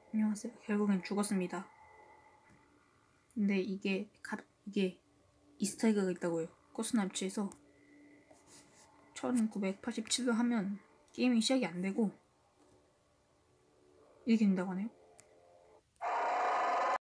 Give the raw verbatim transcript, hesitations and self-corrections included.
안녕하세요. 결국엔 죽었습니다. 근데 이게 가, 이게 이스터에그가 있다고요. 코스나치에서 천구백팔십칠 로 하면 게임이 시작이 안 되고 이렇게 된다고 하네요.